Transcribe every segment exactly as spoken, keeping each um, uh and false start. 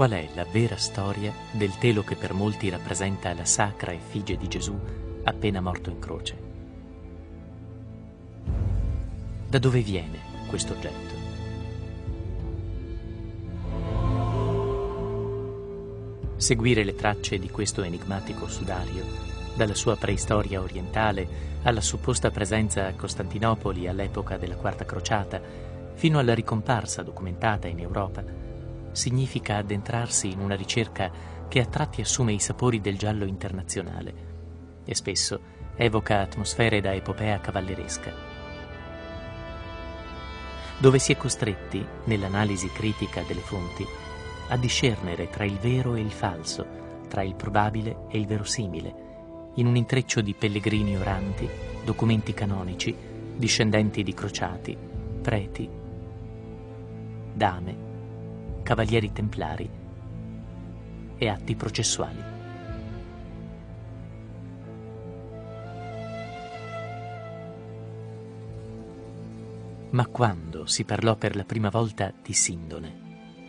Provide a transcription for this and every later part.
qual è la vera storia del telo che per molti rappresenta la sacra effigie di Gesù appena morto in croce. Da dove viene questo oggetto? Seguire le tracce di questo enigmatico sudario, dalla sua preistoria orientale alla supposta presenza a Costantinopoli all'epoca della Quarta Crociata, fino alla ricomparsa documentata in Europa, significa addentrarsi in una ricerca che a tratti assume i sapori del giallo internazionale e spesso evoca atmosfere da epopea cavalleresca, dove si è costretti, nell'analisi critica delle fonti, a discernere tra il vero e il falso, tra il probabile e il verosimile, in un intreccio di pellegrini oranti, documenti canonici, discendenti di crociati, preti, dame, cavalieri templari e atti processuali. Ma quando si parlò per la prima volta di Sindone?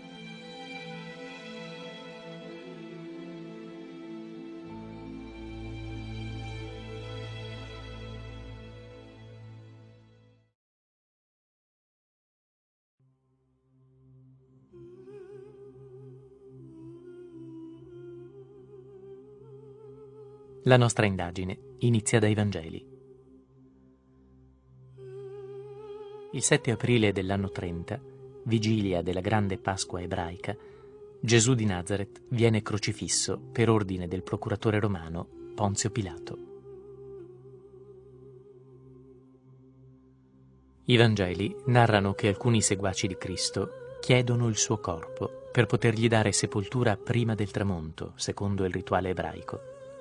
La nostra indagine inizia dai Vangeli. Il sette aprile dell'anno trenta, vigilia della grande Pasqua ebraica, Gesù di Nazaret viene crocifisso per ordine del procuratore romano Ponzio Pilato. I Vangeli narrano che alcuni seguaci di Cristo chiedono il suo corpo per potergli dare sepoltura prima del tramonto, secondo il rituale ebraico.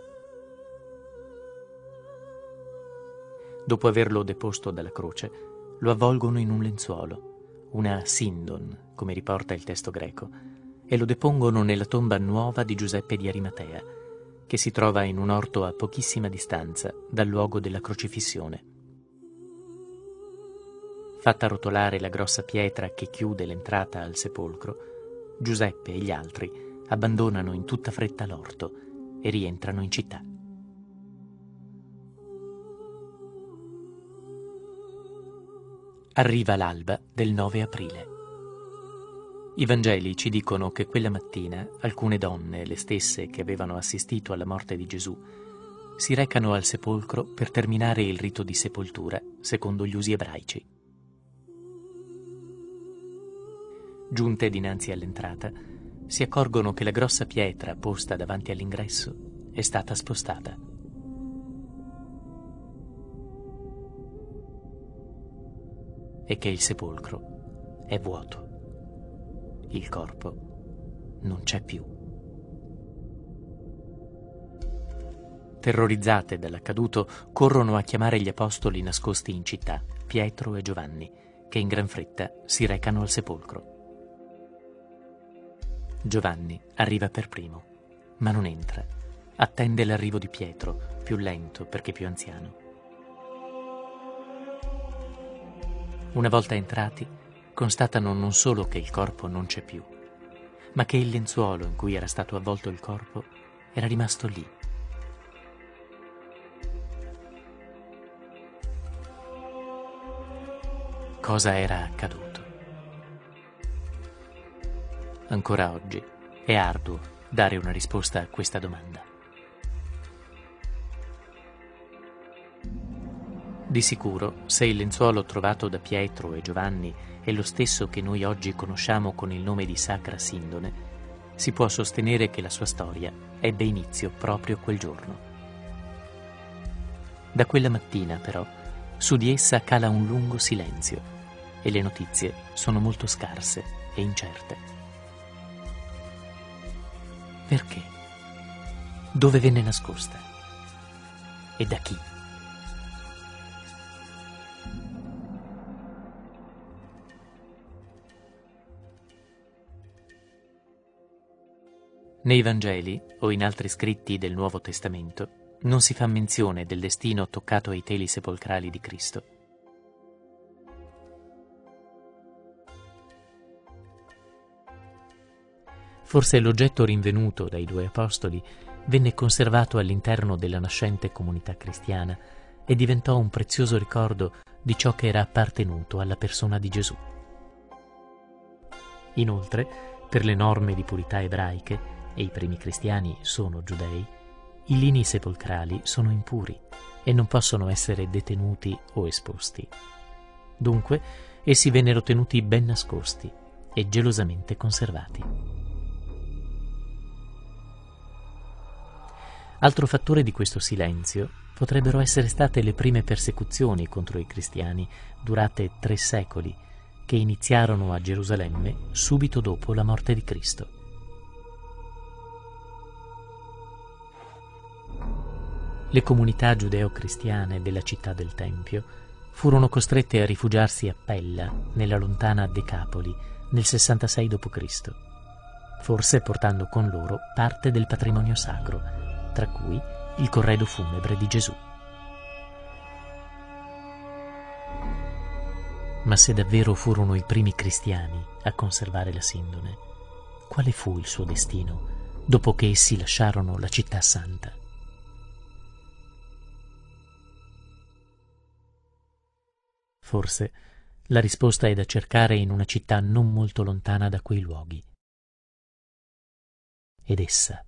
Dopo averlo deposto dalla croce, lo avvolgono in un lenzuolo, una sindon, come riporta il testo greco, e lo depongono nella tomba nuova di Giuseppe di Arimatea, che si trova in un orto a pochissima distanza dal luogo della crocifissione. Fatta rotolare la grossa pietra che chiude l'entrata al sepolcro, Giuseppe e gli altri abbandonano in tutta fretta l'orto e rientrano in città. Arriva l'alba del nove aprile. I Vangeli ci dicono che quella mattina alcune donne, le stesse che avevano assistito alla morte di Gesù, si recano al sepolcro per terminare il rito di sepoltura secondo gli usi ebraici. Giunte dinanzi all'entrata, si accorgono che la grossa pietra posta davanti all'ingresso è stata spostata. E che il sepolcro è vuoto. Il corpo non c'è più. Terrorizzate dall'accaduto, corrono a chiamare gli apostoli nascosti in città, Pietro e Giovanni, che in gran fretta si recano al sepolcro. Giovanni arriva per primo, ma non entra. Attende l'arrivo di Pietro, più lento perché più anziano. Una volta entrati, constatano non solo che il corpo non c'è più, ma che il lenzuolo in cui era stato avvolto il corpo era rimasto lì. Cosa era accaduto? Ancora oggi è arduo dare una risposta a questa domanda. Di sicuro, se il lenzuolo trovato da Pietro e Giovanni è lo stesso che noi oggi conosciamo con il nome di Sacra Sindone, si può sostenere che la sua storia ebbe inizio proprio quel giorno. Da quella mattina, però, su di essa cala un lungo silenzio e le notizie sono molto scarse e incerte. Perché? Dove venne nascosta? E da chi? Nei Vangeli o in altri scritti del Nuovo Testamento non si fa menzione del destino toccato ai teli sepolcrali di Cristo. Forse l'oggetto rinvenuto dai due apostoli venne conservato all'interno della nascente comunità cristiana e diventò un prezioso ricordo di ciò che era appartenuto alla persona di Gesù. Inoltre, per le norme di purità ebraiche, e i primi cristiani sono giudei, i lini sepolcrali sono impuri e non possono essere detenuti o esposti. Dunque, essi vennero tenuti ben nascosti e gelosamente conservati. Altro fattore di questo silenzio potrebbero essere state le prime persecuzioni contro i cristiani, durate tre secoli, che iniziarono a Gerusalemme subito dopo la morte di Cristo. Le comunità giudeo-cristiane della città del Tempio furono costrette a rifugiarsi a Pella, nella lontana Decapoli, nel sessantasei dopo Cristo, forse portando con loro parte del patrimonio sacro, tra cui il corredo funebre di Gesù. Ma se davvero furono i primi cristiani a conservare la Sindone, quale fu il suo destino dopo che essi lasciarono la città santa? Forse la risposta è da cercare in una città non molto lontana da quei luoghi. Ed essa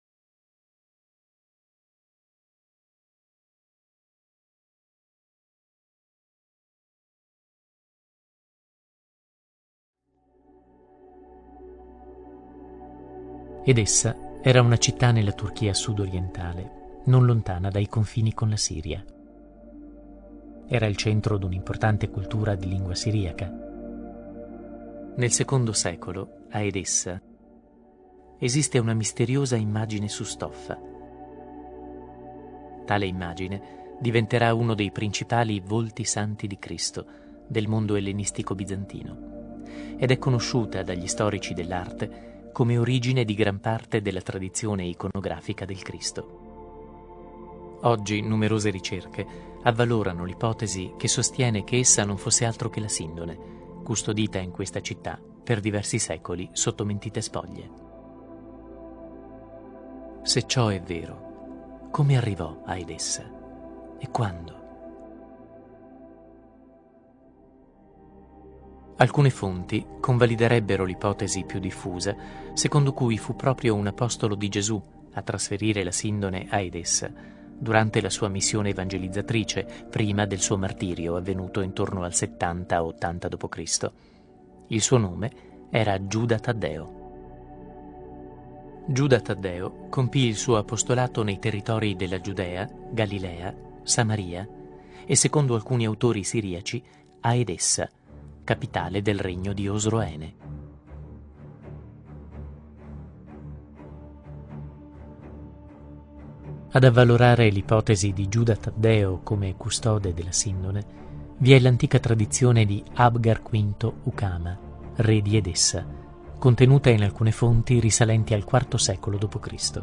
Ed essa era una città nella Turchia sudorientale, non lontana dai confini con la Siria. Era il centro di un'importante cultura di lingua siriaca. Nel secondo secolo, a Edessa, esiste una misteriosa immagine su stoffa. Tale immagine diventerà uno dei principali volti santi di Cristo del mondo ellenistico bizantino ed è conosciuta dagli storici dell'arte come origine di gran parte della tradizione iconografica del Cristo. Oggi numerose ricerche avvalorano l'ipotesi che sostiene che essa non fosse altro che la Sindone, custodita in questa città per diversi secoli sotto mentite spoglie. Se ciò è vero, come arrivò a Edessa e quando? Alcune fonti convaliderebbero l'ipotesi più diffusa, secondo cui fu proprio un apostolo di Gesù a trasferire la Sindone a Edessa, durante la sua missione evangelizzatrice, prima del suo martirio avvenuto intorno al settanta ottanta dopo Cristo. Il suo nome era Giuda Taddeo. Giuda Taddeo compì il suo apostolato nei territori della Giudea, Galilea, Samaria e, secondo alcuni autori siriaci, a Edessa, capitale del regno di Osroene. Ad avvalorare l'ipotesi di Giuda Taddeo come custode della Sindone vi è l'antica tradizione di Abgar V Ukama, re di Edessa, contenuta in alcune fonti risalenti al quarto secolo dopo Cristo.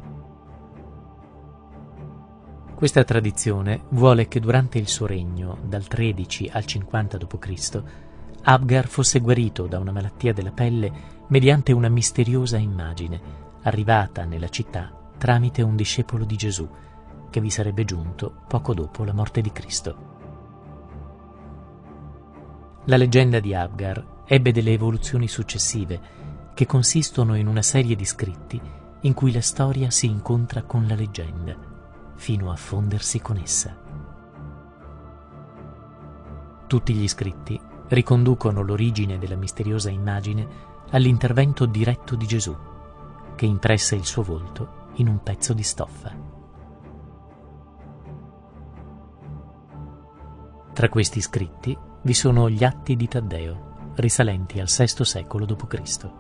Questa tradizione vuole che durante il suo regno, dal tredici al cinquanta dopo Cristo, Abgar fosse guarito da una malattia della pelle mediante una misteriosa immagine, arrivata nella città tramite un discepolo di Gesù, che vi sarebbe giunto poco dopo la morte di Cristo. La leggenda di Abgar ebbe delle evoluzioni successive, che consistono in una serie di scritti in cui la storia si incontra con la leggenda, fino a fondersi con essa. Tutti gli scritti riconducono l'origine della misteriosa immagine all'intervento diretto di Gesù, che impresse il suo volto in un pezzo di stoffa. Tra questi scritti vi sono gli Atti di Taddeo, risalenti al sesto secolo dopo Cristo.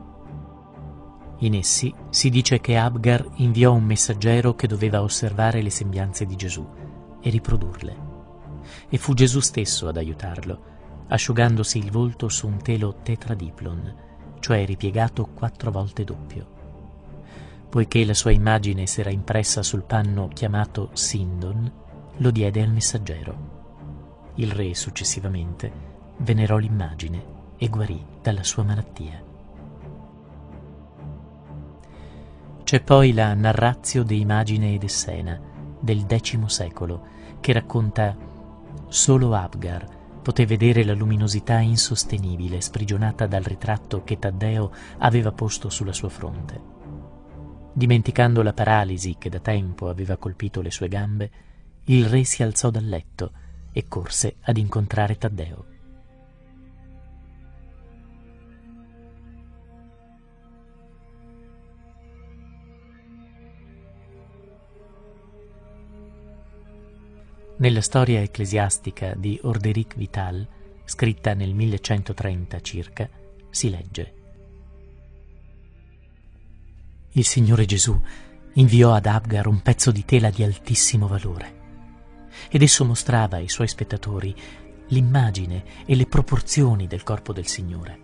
In essi si dice che Abgar inviò un messaggero che doveva osservare le sembianze di Gesù e riprodurle, e fu Gesù stesso ad aiutarlo, asciugandosi il volto su un telo tetradiplon, cioè ripiegato quattro volte doppio. Poiché la sua immagine s'era impressa sul panno chiamato Sindon, lo diede al messaggero. Il re successivamente venerò l'immagine e guarì dalla sua malattia. C'è poi la Narratio de Imagine ed Essena del X secolo, che racconta: solo Abgar poté vedere la luminosità insostenibile sprigionata dal ritratto che Taddeo aveva posto sulla sua fronte. Dimenticando la paralisi che da tempo aveva colpito le sue gambe, il re si alzò dal letto e corse ad incontrare Taddeo. Nella storia ecclesiastica di Orderic Vital, scritta nel millecentotrenta circa, si legge: il Signore Gesù inviò ad Abgar un pezzo di tela di altissimo valore, ed esso mostrava ai suoi spettatori l'immagine e le proporzioni del corpo del Signore.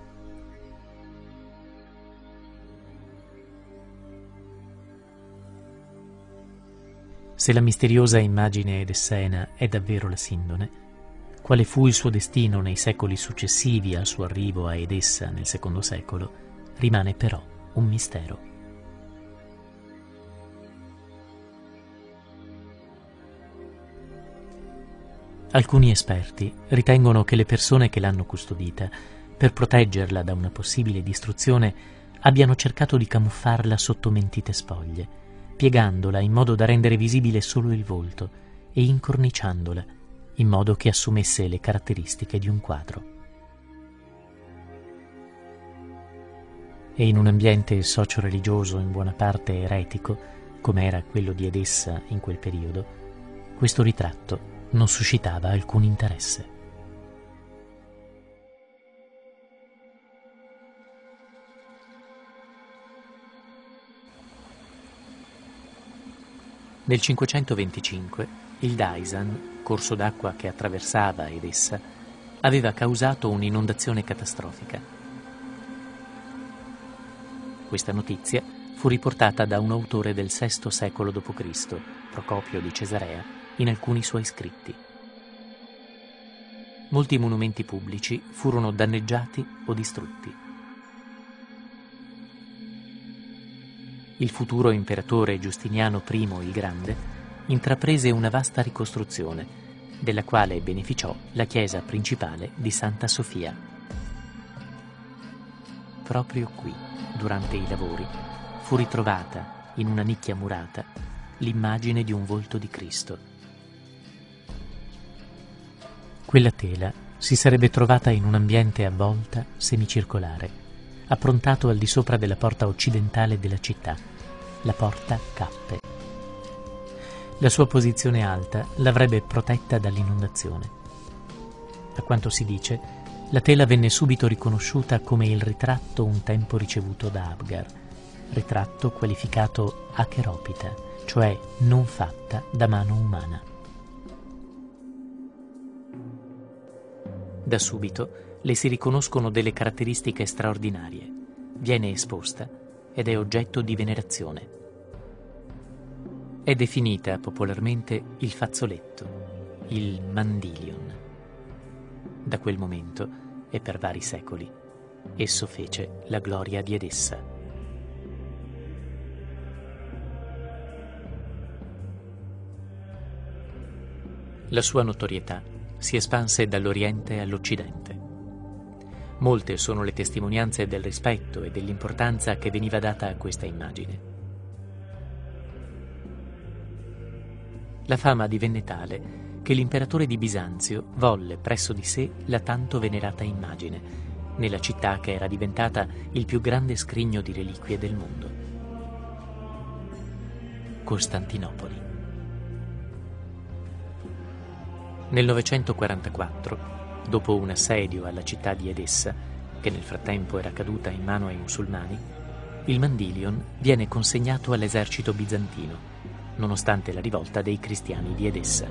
Se la misteriosa Immagine ed Essena è davvero la Sindone, quale fu il suo destino nei secoli successivi al suo arrivo a Edessa nel secondo secolo, rimane però un mistero. Alcuni esperti ritengono che le persone che l'hanno custodita, per proteggerla da una possibile distruzione, abbiano cercato di camuffarla sotto mentite spoglie, piegandola in modo da rendere visibile solo il volto e incorniciandola in modo che assumesse le caratteristiche di un quadro. E in un ambiente socio-religioso in buona parte eretico, come era quello di Edessa in quel periodo, questo ritratto non suscitava alcun interesse. Nel cinquecentoventicinque il Daisan, corso d'acqua che attraversava Edessa, aveva causato un'inondazione catastrofica. Questa notizia fu riportata da un autore del sesto secolo dopo Cristo, Procopio di Cesarea, in alcuni suoi scritti. Molti monumenti pubblici furono danneggiati o distrutti. Il futuro imperatore Giustiniano I il Grande intraprese una vasta ricostruzione, della quale beneficiò la chiesa principale di Santa Sofia. Proprio qui, durante i lavori, fu ritrovata, in una nicchia murata, l'immagine di un volto di Cristo. Quella tela si sarebbe trovata in un ambiente a volta semicircolare, approntato al di sopra della porta occidentale della città, la porta Cappe. La sua posizione alta l'avrebbe protetta dall'inondazione. A quanto si dice, la tela venne subito riconosciuta come il ritratto un tempo ricevuto da Abgar, ritratto qualificato acheropita, cioè non fatta da mano umana. Da subito le si riconoscono delle caratteristiche straordinarie. Viene esposta ed è oggetto di venerazione. È definita popolarmente il fazzoletto, il mandilion. Da quel momento, e per vari secoli, esso fece la gloria di Edessa. La sua notorietà si espanse dall'Oriente all'Occidente. Molte sono le testimonianze del rispetto e dell'importanza che veniva data a questa immagine. La fama divenne tale che l'imperatore di Bisanzio volle presso di sé la tanto venerata immagine, nella città che era diventata il più grande scrigno di reliquie del mondo: Costantinopoli. Nel novecentoquarantaquattro, dopo un assedio alla città di Edessa, che nel frattempo era caduta in mano ai musulmani, il mandilion viene consegnato all'esercito bizantino, nonostante la rivolta dei cristiani di Edessa.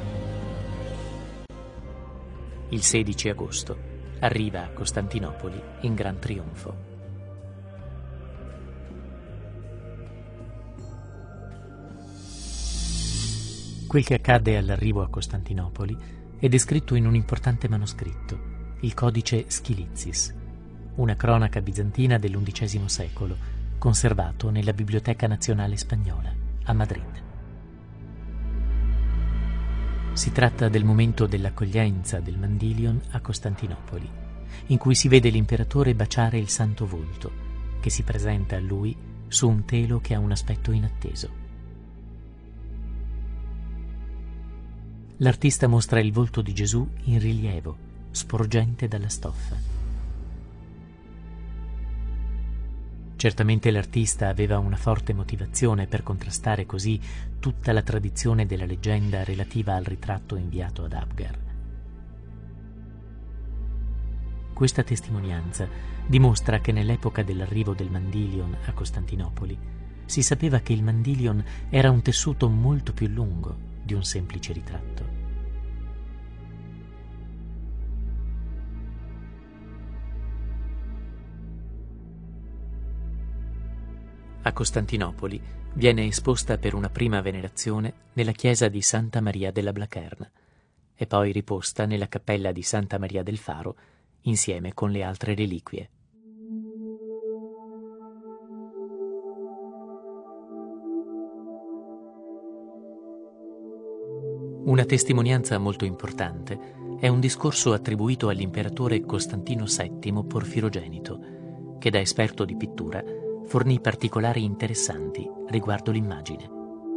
Il sedici agosto arriva a Costantinopoli in gran trionfo. Quel che accadde all'arrivo a Costantinopoli è descritto in un importante manoscritto, il Codice Schilitzis, una cronaca bizantina dell'undicesimo secolo, conservato nella Biblioteca Nazionale Spagnola, a Madrid. Si tratta del momento dell'accoglienza del Mandilion a Costantinopoli, in cui si vede l'imperatore baciare il santo volto, che si presenta a lui su un telo che ha un aspetto inatteso. L'artista mostra il volto di Gesù in rilievo, sporgente dalla stoffa. Certamente l'artista aveva una forte motivazione per contrastare così tutta la tradizione della leggenda relativa al ritratto inviato ad Abgar. Questa testimonianza dimostra che nell'epoca dell'arrivo del Mandilion a Costantinopoli si sapeva che il Mandilion era un tessuto molto più lungo di un semplice ritratto. A Costantinopoli viene esposta per una prima venerazione nella chiesa di Santa Maria della Blacherna e poi riposta nella cappella di Santa Maria del Faro insieme con le altre reliquie. Una testimonianza molto importante è un discorso attribuito all'imperatore Costantino settimo Porfirogenito, che da esperto di pittura fornì particolari interessanti riguardo l'immagine.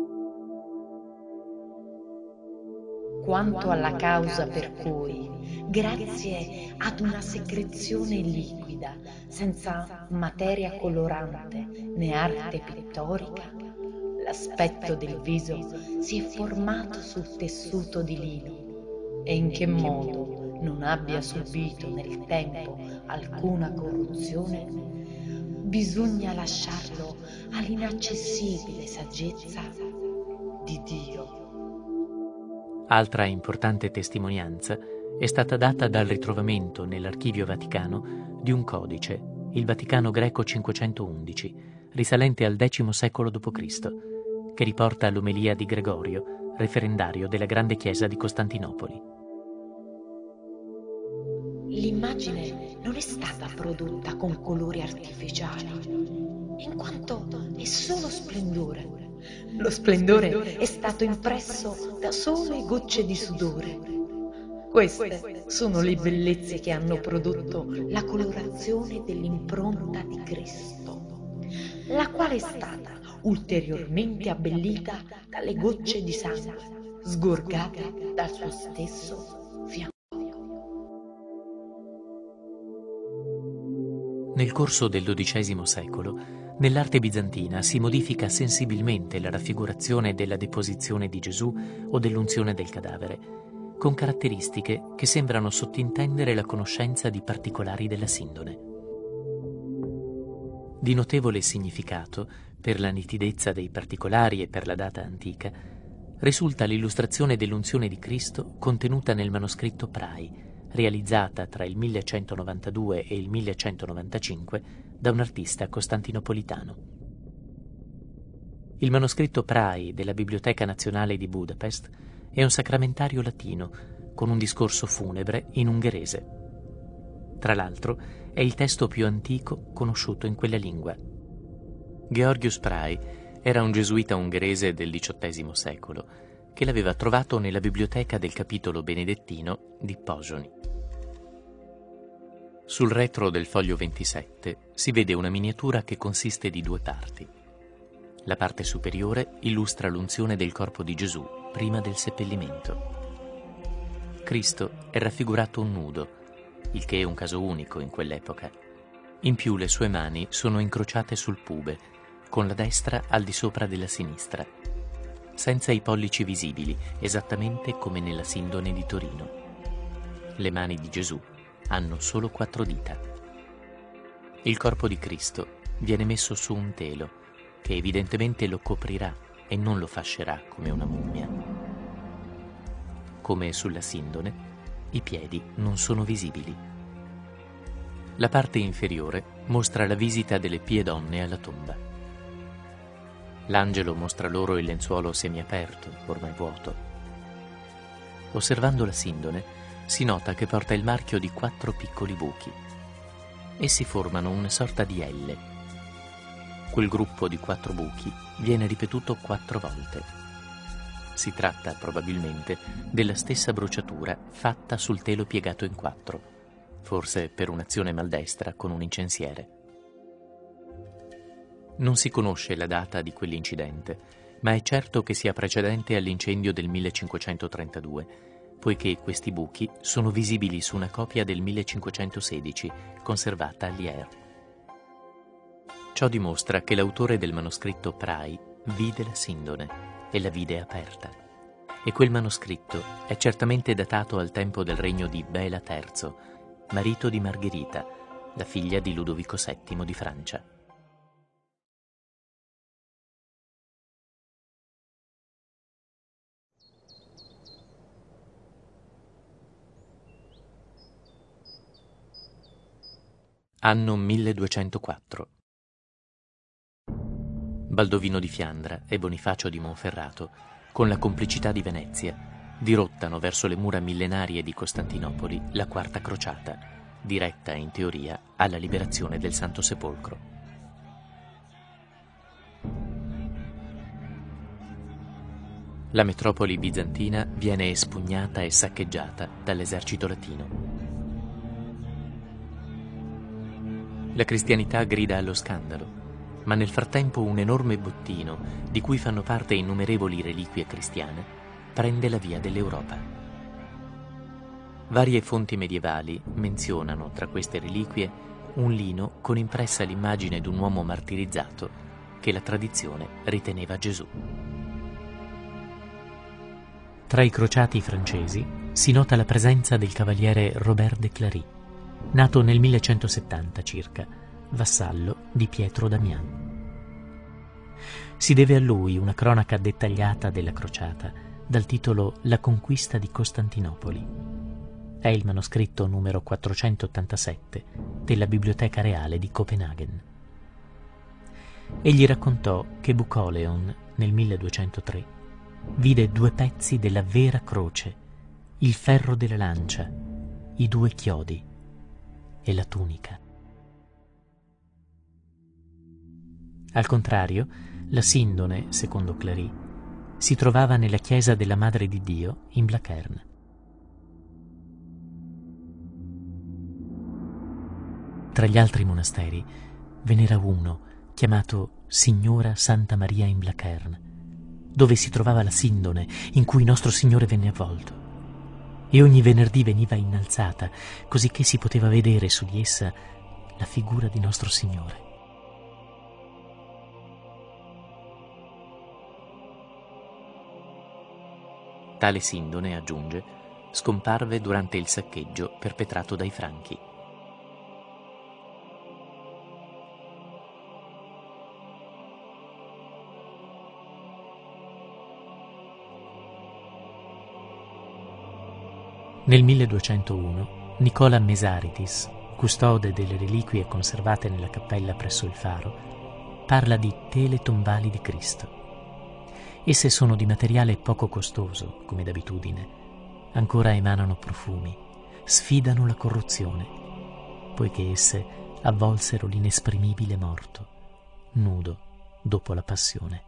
Quanto alla causa per cui, grazie ad una secrezione liquida, senza materia colorante né arte pittorica, l'aspetto del viso si è formato sul tessuto di lino e in che modo non abbia subito nel tempo alcuna corruzione, bisogna lasciarlo all'inaccessibile saggezza di Dio. Altra importante testimonianza è stata data dal ritrovamento nell'Archivio Vaticano di un codice, il Vaticano Greco cinquecentoundici, risalente al X secolo dopo Cristo, che riporta l'omelia di Gregorio, referendario della grande chiesa di Costantinopoli. L'immagine non è stata prodotta con colori artificiali, in quanto è solo splendore. Lo splendore è stato impresso da sole gocce di sudore. Queste sono le bellezze che hanno prodotto la colorazione dell'impronta di Cristo, la quale è stata ulteriormente abbellita dalle gocce di sangue sgorgate dal suo stesso fianco. Nel corso del dodicesimo secolo, nell'arte bizantina si modifica sensibilmente la raffigurazione della deposizione di Gesù o dell'unzione del cadavere, con caratteristiche che sembrano sottintendere la conoscenza di particolari della sindone. Di notevole significato, per la nitidezza dei particolari e per la data antica, risulta l'illustrazione dell'unzione di Cristo contenuta nel manoscritto Prai, realizzata tra il millecentonovantadue e il millecentonovantacinque da un artista costantinopolitano. Il manoscritto Prai della Biblioteca Nazionale di Budapest è un sacramentario latino con un discorso funebre in ungherese. Tra l'altro è il testo più antico conosciuto in quella lingua. Georgius Prai era un gesuita ungherese del diciottesimo secolo che l'aveva trovato nella biblioteca del capitolo benedettino di Pozsony. Sul retro del foglio ventisette si vede una miniatura che consiste di due parti. La parte superiore illustra l'unzione del corpo di Gesù prima del seppellimento. Cristo è raffigurato nudo, il che è un caso unico in quell'epoca. In più le sue mani sono incrociate sul pube, con la destra al di sopra della sinistra, senza i pollici visibili, esattamente come nella sindone di Torino. Le mani di Gesù hanno solo quattro dita. Il corpo di Cristo viene messo su un telo, che evidentemente lo coprirà e non lo fascerà come una mummia. Come sulla sindone, i piedi non sono visibili. La parte inferiore mostra la visita delle pie donne alla tomba. L'angelo mostra loro il lenzuolo semiaperto, ormai vuoto. Osservando la sindone, si nota che porta il marchio di quattro piccoli buchi. Essi formano una sorta di elle. Quel gruppo di quattro buchi viene ripetuto quattro volte. Si tratta probabilmente della stessa bruciatura fatta sul telo piegato in quattro, forse per un'azione maldestra con un incensiere. Non si conosce la data di quell'incidente, ma è certo che sia precedente all'incendio del millecinquecentotrentadue, poiché questi buchi sono visibili su una copia del millecinquecentosedici conservata a Lierre. Ciò dimostra che l'autore del manoscritto Prai vide la Sindone e la vide aperta, e quel manoscritto è certamente datato al tempo del regno di Bela terzo, marito di Margherita, la figlia di Ludovico settimo di Francia. Anno milleduecentoquattro. Baldovino di Fiandra e Bonifacio di Monferrato, con la complicità di Venezia, dirottano verso le mura millenarie di Costantinopoli la Quarta Crociata, diretta in teoria alla liberazione del Santo Sepolcro. La metropoli bizantina viene espugnata e saccheggiata dall'esercito latino. La cristianità grida allo scandalo, ma nel frattempo un enorme bottino, di cui fanno parte innumerevoli reliquie cristiane, prende la via dell'Europa. Varie fonti medievali menzionano tra queste reliquie un lino con impressa l'immagine di un uomo martirizzato che la tradizione riteneva Gesù. Tra i crociati francesi si nota la presenza del cavaliere Robert de Clari, nato nel millecentosettanta circa, vassallo di Pietro Damiano. Si deve a lui una cronaca dettagliata della crociata, dal titolo La conquista di Costantinopoli. È il manoscritto numero quattrocentottantasette della Biblioteca Reale di Copenaghen. Egli raccontò che Bucoleon, nel milleduecentotre, vide due pezzi della vera croce, il ferro della lancia, i due chiodi e la tunica. Al contrario, la Sindone, secondo Clari, si trovava nella chiesa della Madre di Dio in Blachernes. Tra gli altri monasteri ve n'era uno chiamato Signora Santa Maria in Blachernes, dove si trovava la Sindone in cui nostro Signore venne avvolto, e ogni venerdì veniva innalzata, così che si poteva vedere su di essa la figura di nostro Signore. Tale Sindone, aggiunge, scomparve durante il saccheggio perpetrato dai Franchi. Nel milleduecentouno Nicola Mesaritis, custode delle reliquie conservate nella cappella presso il faro, parla di tele tombali di Cristo. Esse sono di materiale poco costoso, come d'abitudine, ancora emanano profumi, sfidano la corruzione, poiché esse avvolsero l'inesprimibile morto, nudo dopo la passione.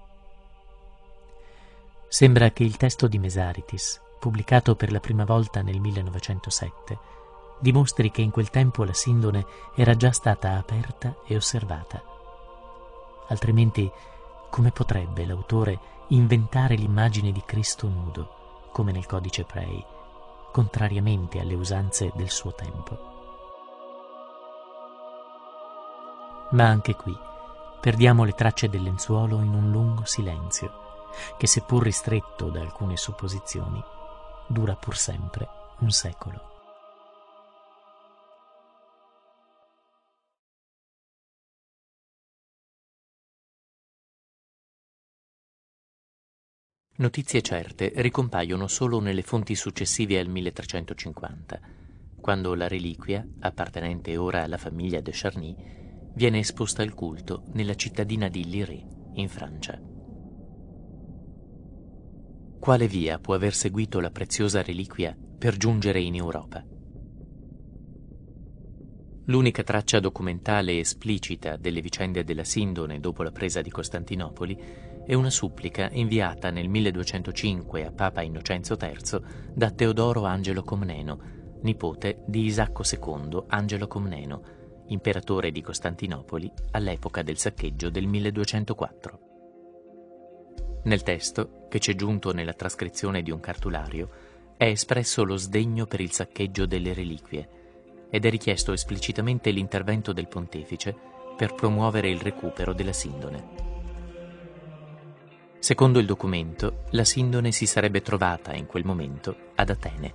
Sembra che il testo di Mesaritis, pubblicato per la prima volta nel millenovecentosette, dimostri che in quel tempo la Sindone era già stata aperta e osservata. Altrimenti, come potrebbe l'autore inventare l'immagine di Cristo nudo, come nel codice Prai, contrariamente alle usanze del suo tempo? Ma anche qui perdiamo le tracce del lenzuolo in un lungo silenzio, che seppur ristretto da alcune supposizioni, dura pur sempre un secolo. Notizie certe ricompaiono solo nelle fonti successive al milletrecentocinquanta, quando la reliquia, appartenente ora alla famiglia de Charny, viene esposta al culto nella cittadina di Liré, in Francia. Quale via può aver seguito la preziosa reliquia per giungere in Europa? L'unica traccia documentale esplicita delle vicende della Sindone dopo la presa di Costantinopoli è una supplica inviata nel milleduecentocinque a Papa Innocenzo terzo da Teodoro Angelo Comneno, nipote di Isacco secondo Angelo Comneno, imperatore di Costantinopoli all'epoca del saccheggio del milleduecentoquattro. Nel testo, che c'è giunto nella trascrizione di un cartulario, è espresso lo sdegno per il saccheggio delle reliquie ed è richiesto esplicitamente l'intervento del pontefice per promuovere il recupero della Sindone. Secondo il documento, la Sindone si sarebbe trovata in quel momento ad Atene.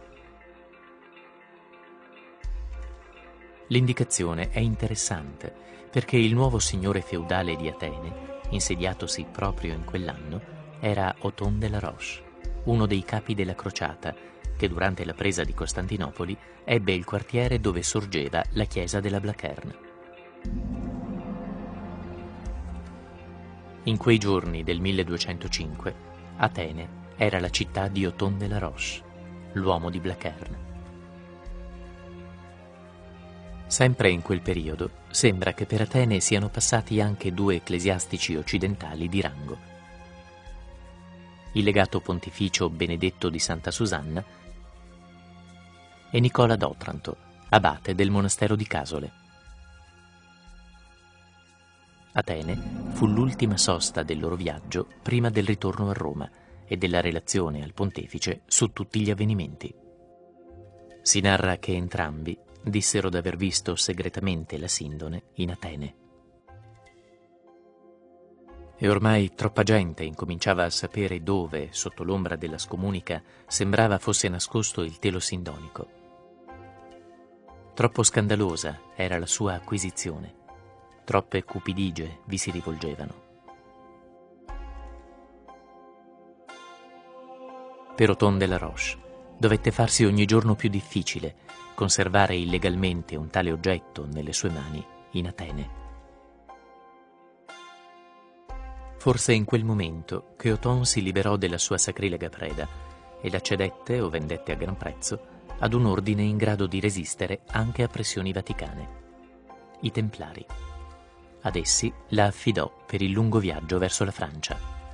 L'indicazione è interessante perché il nuovo signore feudale di Atene, insediatosi proprio in quell'anno, era Othon de la Roche, uno dei capi della crociata, che durante la presa di Costantinopoli ebbe il quartiere dove sorgeva la chiesa della Blacherna. In quei giorni del milleduecentocinque, Atene era la città di Othon de la Roche, l'uomo di Blacherna. Sempre in quel periodo, sembra che per Atene siano passati anche due ecclesiastici occidentali di rango. Il legato pontificio Benedetto di Santa Susanna e Nicola d'Otranto, abate del monastero di Casole. Atene fu l'ultima sosta del loro viaggio prima del ritorno a Roma e della relazione al pontefice su tutti gli avvenimenti. Si narra che entrambi dissero d'aver visto segretamente la Sindone in Atene. E ormai troppa gente incominciava a sapere dove, sotto l'ombra della scomunica, sembrava fosse nascosto il telo sindonico. Troppo scandalosa era la sua acquisizione. Troppe cupidigie vi si rivolgevano. Per Othon de la Roche dovette farsi ogni giorno più difficile conservare illegalmente un tale oggetto nelle sue mani in Atene. Forse in quel momento che Othon si liberò della sua sacrilega preda e la cedette o vendette a gran prezzo ad un ordine in grado di resistere anche a pressioni vaticane, i Templari. Ad essi la affidò per il lungo viaggio verso la Francia.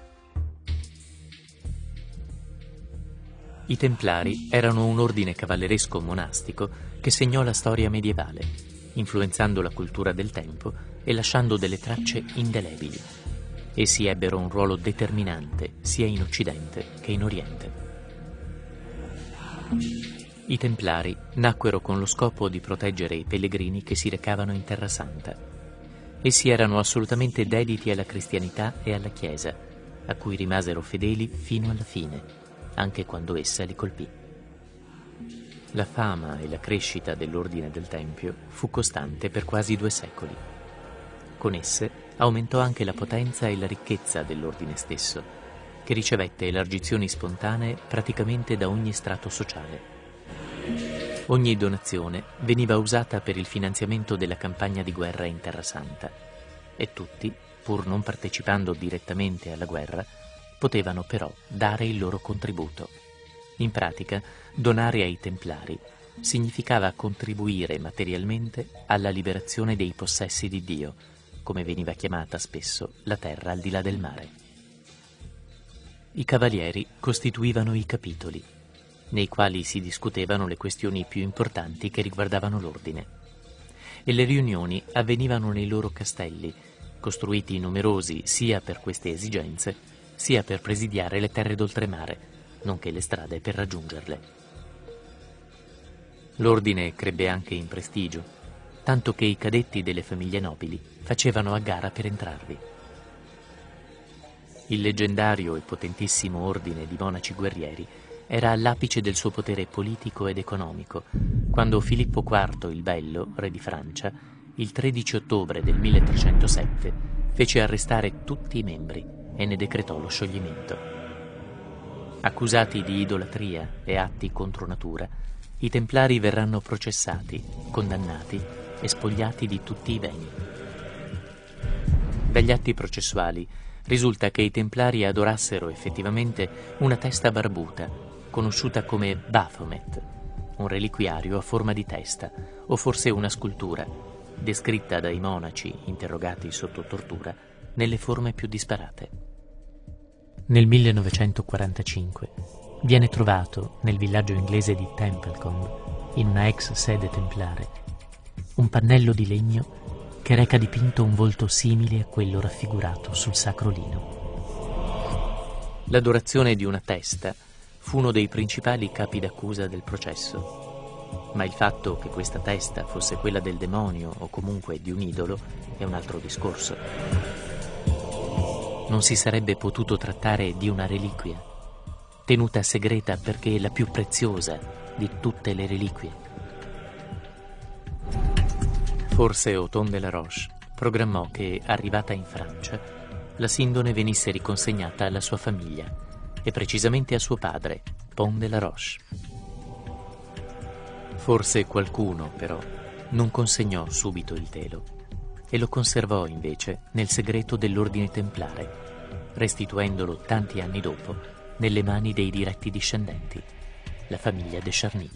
I Templari erano un ordine cavalleresco monastico che segnò la storia medievale, influenzando la cultura del tempo e lasciando delle tracce indelebili. Essi ebbero un ruolo determinante sia in Occidente che in Oriente. I Templari nacquero con lo scopo di proteggere i pellegrini che si recavano in Terra Santa. Essi erano assolutamente dediti alla cristianità e alla Chiesa, a cui rimasero fedeli fino alla fine, anche quando essa li colpì. La fama e la crescita dell'ordine del Tempio fu costante per quasi due secoli. Con esse aumentò anche la potenza e la ricchezza dell'ordine stesso, che ricevette elargizioni spontanee praticamente da ogni strato sociale. Ogni donazione veniva usata per il finanziamento della campagna di guerra in Terra Santa e tutti, pur non partecipando direttamente alla guerra, potevano però dare il loro contributo. In pratica, donare ai Templari significava contribuire materialmente alla liberazione dei possessi di Dio, come veniva chiamata spesso la terra al di là del mare. I cavalieri costituivano i capitoli, nei quali si discutevano le questioni più importanti che riguardavano l'ordine. E le riunioni avvenivano nei loro castelli, costruiti numerosi sia per queste esigenze, sia per presidiare le terre d'oltremare, nonché le strade per raggiungerle. L'ordine crebbe anche in prestigio, tanto che i cadetti delle famiglie nobili facevano a gara per entrarvi. Il leggendario e potentissimo ordine di monaci guerrieri era all'apice del suo potere politico ed economico, quando Filippo quarto il Bello, re di Francia, il tredici ottobre del milletrecentosette, fece arrestare tutti i membri e ne decretò lo scioglimento. Accusati di idolatria e atti contro natura, i Templari verranno processati, condannati e spogliati di tutti i beni. Dagli atti processuali risulta che i Templari adorassero effettivamente una testa barbuta, conosciuta come Baphomet, un reliquiario a forma di testa, o forse una scultura, descritta dai monaci interrogati sotto tortura nelle forme più disparate. Nel millenovecentoquarantacinque viene trovato nel villaggio inglese di Templecombe, in una ex sede templare, un pannello di legno che reca dipinto un volto simile a quello raffigurato sul sacro lino. L'adorazione di una testa fu uno dei principali capi d'accusa del processo, ma il fatto che questa testa fosse quella del demonio o comunque di un idolo è un altro discorso. Non si sarebbe potuto trattare di una reliquia, tenuta segreta perché è la più preziosa di tutte le reliquie. Forse Othon de la Roche programmò che, arrivata in Francia, la sindone venisse riconsegnata alla sua famiglia, e precisamente a suo padre, Pont de la Roche. Forse qualcuno, però, non consegnò subito il telo e lo conservò invece nel segreto dell'ordine templare, restituendolo tanti anni dopo nelle mani dei diretti discendenti, la famiglia de Charny.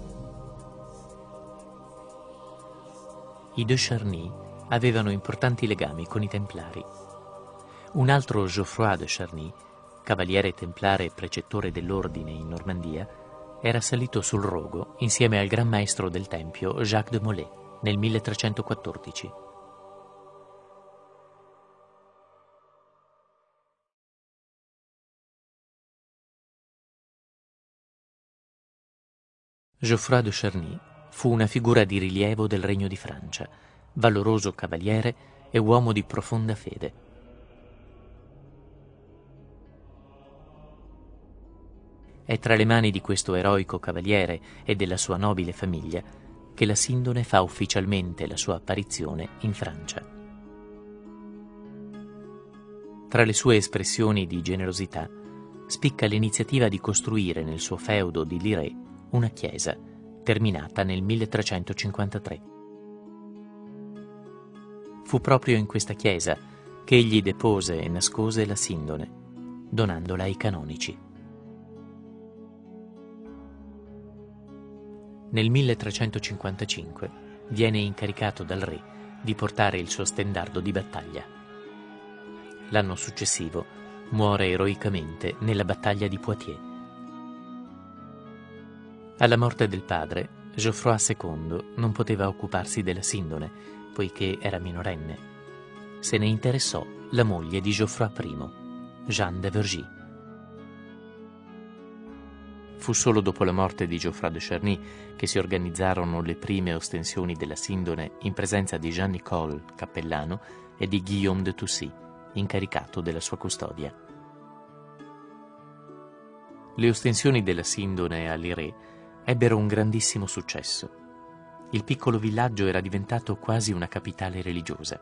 I de Charny avevano importanti legami con i Templari. Un altro Geoffroy de Charny, cavaliere templare e precettore dell'ordine in Normandia, era salito sul rogo insieme al gran maestro del Tempio Jacques de Molay nel milletrecentoquattordici. Geoffroy de Charny fu una figura di rilievo del Regno di Francia, valoroso cavaliere e uomo di profonda fede. È tra le mani di questo eroico cavaliere e della sua nobile famiglia che la sindone fa ufficialmente la sua apparizione in Francia. Tra le sue espressioni di generosità spicca l'iniziativa di costruire nel suo feudo di Lirey una chiesa, terminata nel milletrecentocinquantatré. Fu proprio in questa chiesa che egli depose e nascose la sindone, donandola ai canonici. Nel milletrecentocinquantacinque viene incaricato dal re di portare il suo stendardo di battaglia. L'anno successivo muore eroicamente nella battaglia di Poitiers. Alla morte del padre, Geoffroy secondo non poteva occuparsi della sindone, poiché era minorenne. Se ne interessò la moglie di Geoffroy primo, Jeanne de Vergy. Fu solo dopo la morte di Geoffroy de Charny che si organizzarono le prime ostensioni della sindone in presenza di Jean Nicole, cappellano, e di Guillaume de Toucy, incaricato della sua custodia. Le ostensioni della sindone a Lirey ebbero un grandissimo successo. Il piccolo villaggio era diventato quasi una capitale religiosa.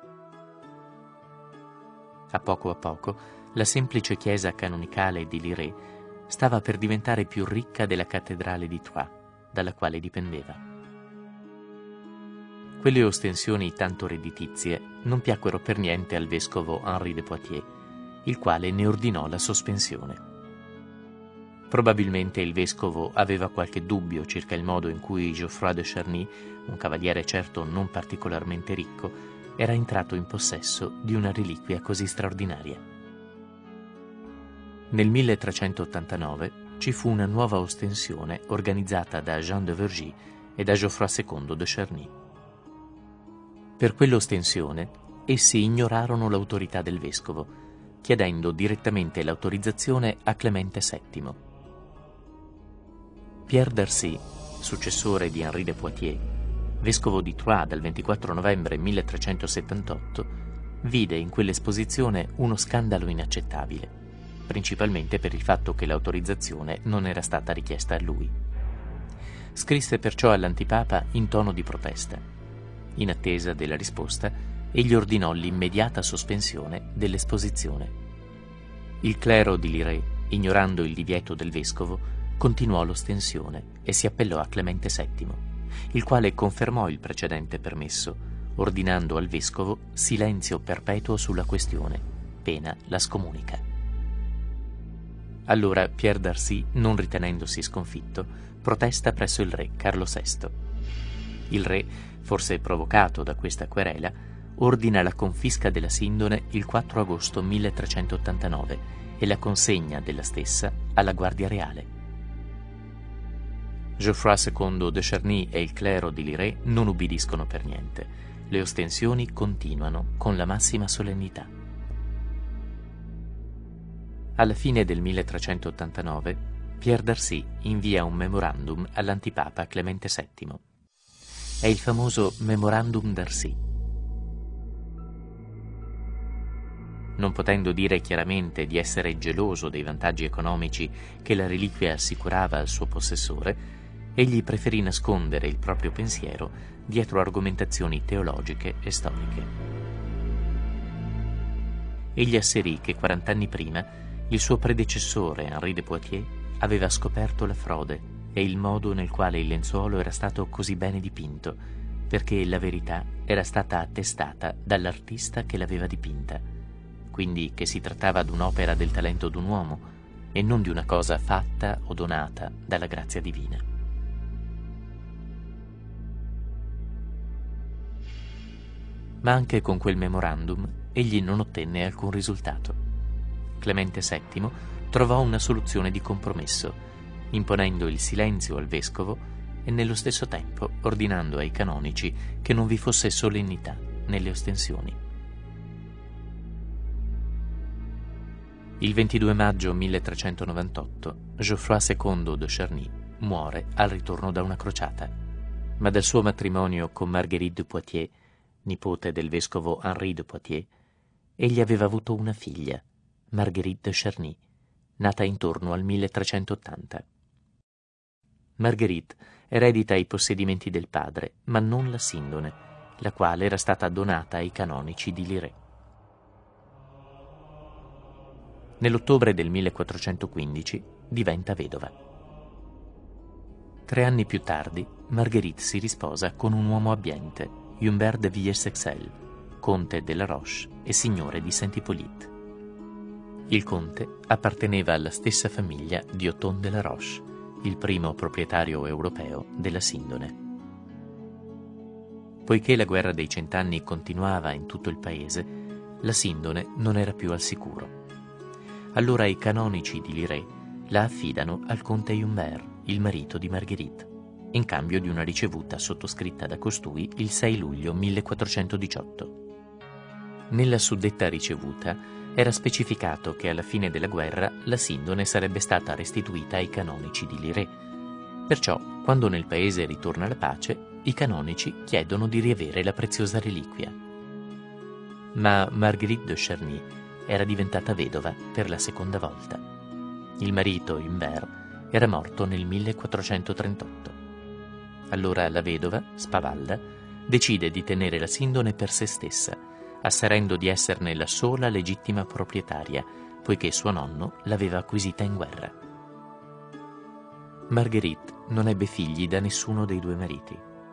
A poco a poco, la semplice chiesa canonicale di Lirey stava per diventare più ricca della cattedrale di Troyes, dalla quale dipendeva. Quelle ostensioni tanto redditizie non piacquero per niente al vescovo Henri de Poitiers, il quale ne ordinò la sospensione. Probabilmente il vescovo aveva qualche dubbio circa il modo in cui Geoffroy de Charny, un cavaliere certo non particolarmente ricco, era entrato in possesso di una reliquia così straordinaria. Nel milletrecentottantanove ci fu una nuova ostensione organizzata da Jean de Vergy e da Geoffroy secondo de Charny. Per quell'ostensione essi ignorarono l'autorità del vescovo, chiedendo direttamente l'autorizzazione a Clemente settimo. Pierre d'Arcy, successore di Henri de Poitiers, vescovo di Troyes dal ventiquattro novembre milletrecentosettantotto, vide in quell'esposizione uno scandalo inaccettabile, principalmente per il fatto che l'autorizzazione non era stata richiesta a lui. Scrisse perciò all'antipapa in tono di protesta. In attesa della risposta, egli ordinò l'immediata sospensione dell'esposizione. Il clero di Lirey, ignorando il divieto del vescovo, continuò l'ostensione e si appellò a Clemente settimo, il quale confermò il precedente permesso, ordinando al vescovo silenzio perpetuo sulla questione, pena la scomunica. Allora Pierre d'Arcy, non ritenendosi sconfitto, protesta presso il re Carlo sesto. Il re, forse provocato da questa querela, ordina la confisca della Sindone il quattro agosto milletrecentottantanove e la consegna della stessa alla Guardia Reale. Geoffroy secondo de Charny e il clero di Lirey non ubbidiscono per niente. Le ostensioni continuano con la massima solennità. Alla fine del milletrecentottantanove, Pierre d'Arcy invia un memorandum all'antipapa Clemente settimo. È il famoso Memorandum d'Arcy. Non potendo dire chiaramente di essere geloso dei vantaggi economici che la reliquia assicurava al suo possessore, egli preferì nascondere il proprio pensiero dietro argomentazioni teologiche e storiche. Egli asserì che quarant'anni prima il suo predecessore Henri de Poitiers aveva scoperto la frode e il modo nel quale il lenzuolo era stato così bene dipinto, perché la verità era stata attestata dall'artista che l'aveva dipinta, quindi che si trattava d'un'opera del talento d'un uomo e non di una cosa fatta o donata dalla grazia divina. Ma anche con quel memorandum egli non ottenne alcun risultato. Clemente settimo trovò una soluzione di compromesso, imponendo il silenzio al vescovo e nello stesso tempo ordinando ai canonici che non vi fosse solennità nelle ostensioni. Il ventidue maggio milletrecentonovantotto Geoffroy secondo de Charny muore al ritorno da una crociata, ma dal suo matrimonio con Marguerite de Poitiers, nipote del vescovo Henri de Poitiers, egli aveva avuto una figlia, Marguerite de Charny, nata intorno al milletrecentottanta. Marguerite eredita i possedimenti del padre, ma non la Sindone, la quale era stata donata ai canonici di Lirey. Nell'ottobre del millequattrocentoquindici diventa vedova. Tre anni più tardi, Marguerite si risposa con un uomo abbiente, Humbert de Villers-Sexel, conte della Roche e signore di Saint-Hippolyte. Il conte apparteneva alla stessa famiglia di Othon de la Roche, il primo proprietario europeo della Sindone. Poiché la guerra dei cent'anni continuava in tutto il paese, la Sindone non era più al sicuro. Allora i canonici di Lirey la affidano al conte Humbert, il marito di Marguerite, in cambio di una ricevuta sottoscritta da costui il sei luglio millequattrocentodiciotto. Nella suddetta ricevuta era specificato che alla fine della guerra la Sindone sarebbe stata restituita ai canonici di Lirey. Perciò, quando nel paese ritorna la pace, i canonici chiedono di riavere la preziosa reliquia. Ma Marguerite de Charny era diventata vedova per la seconda volta. Il marito, Humbert, era morto nel millequattrocentotrentotto. Allora la vedova, spavalda, decide di tenere la Sindone per se stessa, asserendo di esserne la sola legittima proprietaria, poiché suo nonno l'aveva acquisita in guerra. Marguerite non ebbe figli da nessuno dei due mariti.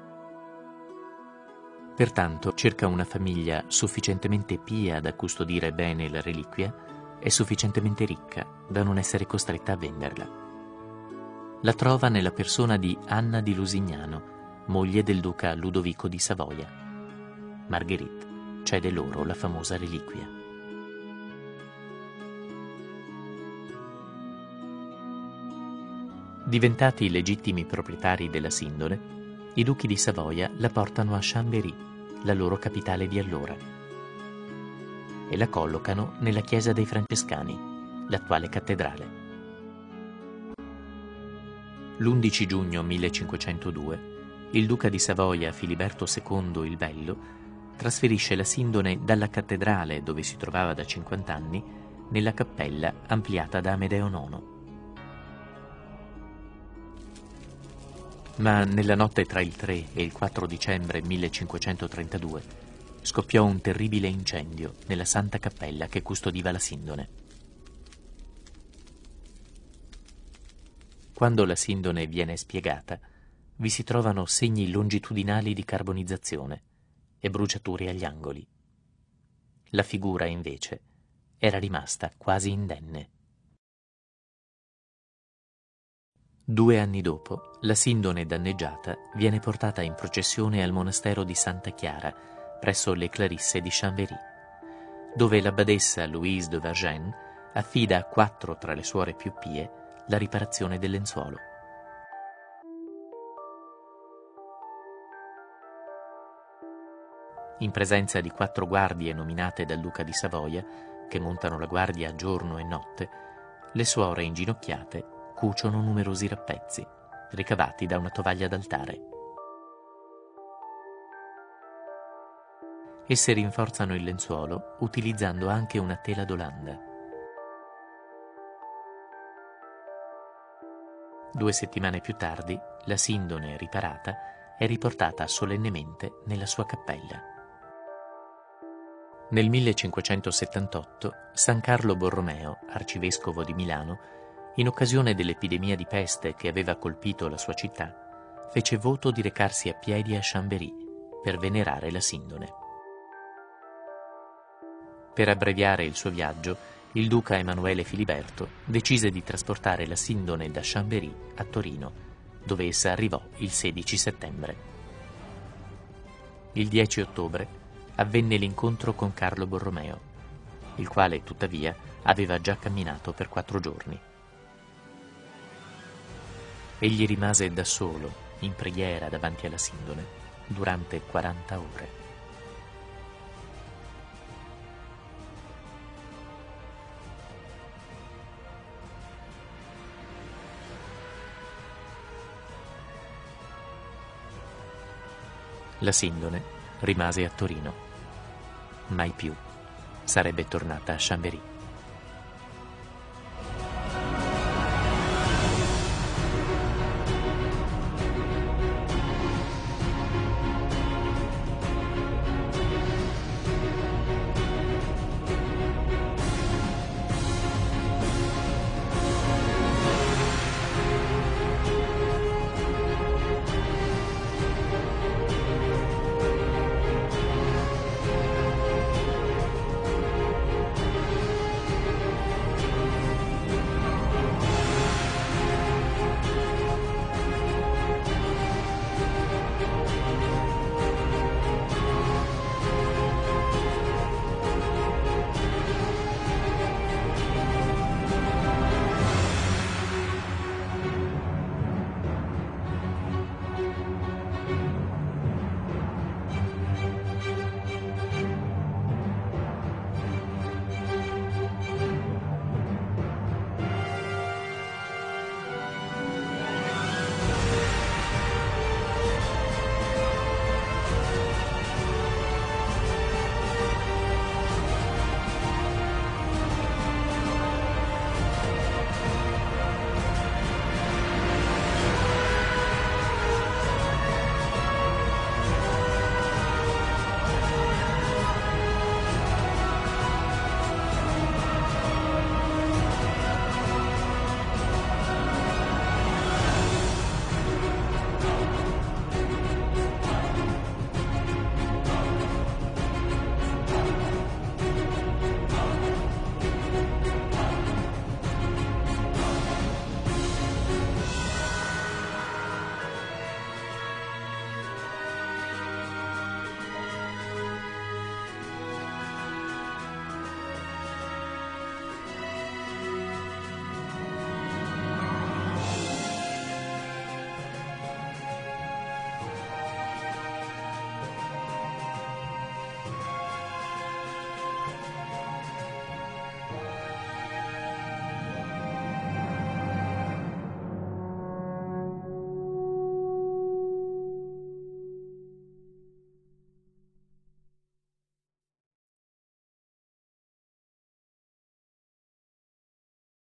Pertanto cerca una famiglia sufficientemente pia da custodire bene la reliquia e sufficientemente ricca da non essere costretta a venderla. La trova nella persona di Anna di Lusignano, moglie del duca Ludovico di Savoia. Marguerite cede loro la famosa reliquia. Diventati i legittimi proprietari della Sindone, i duchi di Savoia la portano a Chambéry, la loro capitale di allora, e la collocano nella chiesa dei Francescani, l'attuale cattedrale. L'undici giugno millecinquecentodue, il duca di Savoia Filiberto secondo il Bello trasferisce la Sindone dalla cattedrale, dove si trovava da cinquant'anni, nella cappella ampliata da Amedeo nono. Ma nella notte tra il tre e il quattro dicembre millecinquecentotrentadue scoppiò un terribile incendio nella Santa Cappella che custodiva la Sindone. Quando la Sindone viene spiegata, vi si trovano segni longitudinali di carbonizzazione e bruciature agli angoli. La figura, invece, era rimasta quasi indenne. Due anni dopo, la Sindone danneggiata viene portata in processione al monastero di Santa Chiara, presso le Clarisse di Chambéry, dove l'abbadessa Louise de Vergennes affida a quattro tra le suore più pie la riparazione del lenzuolo. In presenza di quattro guardie nominate dal duca di Savoia, che montano la guardia giorno e notte, le suore inginocchiate cuciono numerosi rappezzi, ricavati da una tovaglia d'altare. Esse rinforzano il lenzuolo utilizzando anche una tela d'Olanda. Due settimane più tardi, la Sindone riparata è riportata solennemente nella sua cappella. Nel millecinquecentosettantotto, San Carlo Borromeo, arcivescovo di Milano, in occasione dell'epidemia di peste che aveva colpito la sua città, fece voto di recarsi a piedi a Chambéry per venerare la Sindone. Per abbreviare il suo viaggio, il duca Emanuele Filiberto decise di trasportare la Sindone da Chambéry a Torino, dove essa arrivò il sedici settembre. Il dieci ottobre avvenne l'incontro con Carlo Borromeo, il quale tuttavia aveva già camminato per quattro giorni. Egli rimase da solo, in preghiera davanti alla Sindone, durante quaranta ore. La Sindone rimase a Torino. Mai più sarebbe tornata a Chambéry.